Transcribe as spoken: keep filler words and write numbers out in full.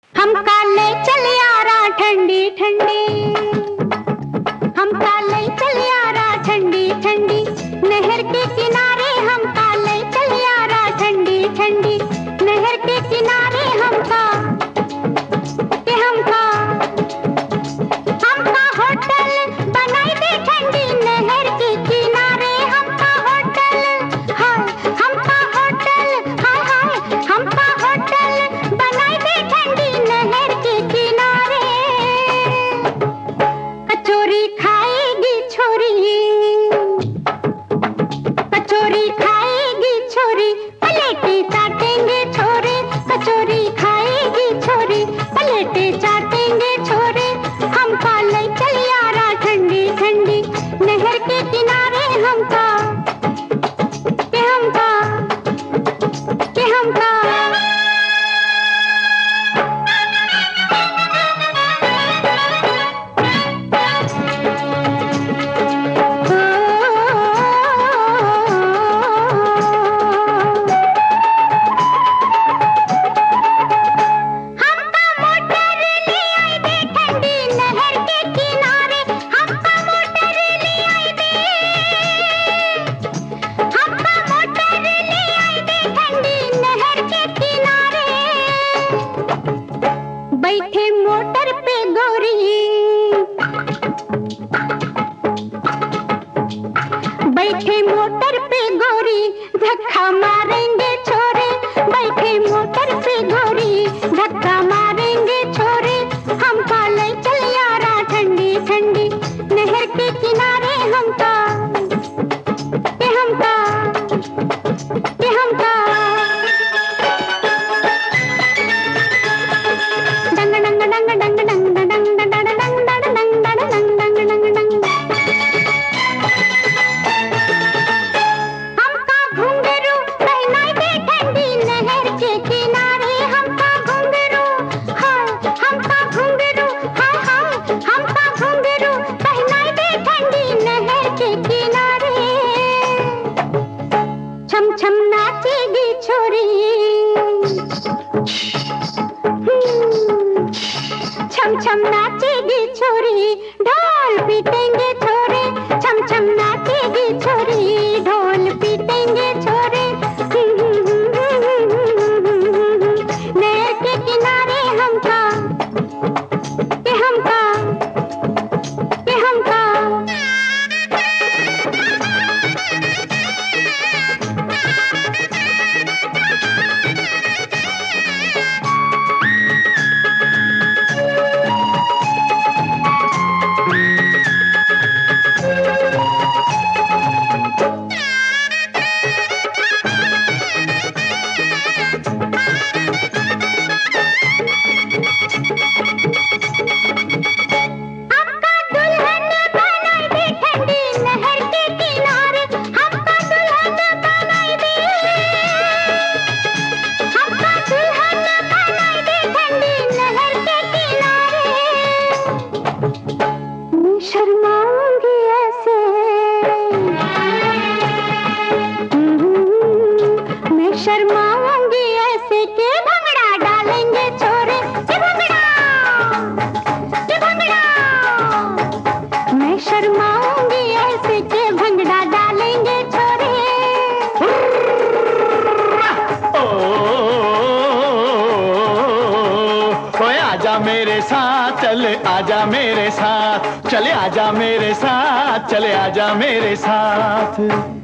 हम काले चल यारा ठंडी ठंडी, हम काले चल यारा ठंडी ठंडी, नहर के किनारे हम काले चल यारा ठंडी ठंडी, नहर के किनारे हमका के हमका हमका होटल बनाई दे ठंडी नहर के किनारे, हमका होटल हाय हमका होटल हाय हाय हमका होटल बनाई दे ठंडी नहर के किनारे। कचौरी खाएगी छोरी, कचौरी खाएगी छोरी, पलेटे चाटेंगे छोरे, कचौरी खाएगी छोरी, पलेटे चाटेंगे छोरे, हम काले चल यारा ठंडी ठंडी, नहर के किनारे हमका के हमका के हमका बैठे मोटर पे गोरी, बैठे मोटर पे गोरी, धक्का मारेंगे छोरे, बैठे मोटर पे गोरी, धक्का मारेंगे छोरे, हम काले चल यारा ठंडी ठंडी, नहर के किनारे हमका के हमका के हमका छम छम नाचेगी छोरी, छम छम नाचेगी छोरी, ढोल पीटेंगे छोरे, छम छम नाचेगी छोरी, ढोल पीटेंगे छोरे, नहर के किनारे हमका के हमका के हमका शर्माऊंगी ऐसे, मैं शर्माऊंगी ऐसे के भंगड़ा डालेंगे छोरे, के भंगड़ा के भंगड़ा, मैं शर्माऊंगी ऐसे के भंगड़ा डालेंगे छोरे। ओए आजा मेरे साथ, चले आजा मेरे साथ, चले आजा मेरे साथ, चले आजा मेरे साथ।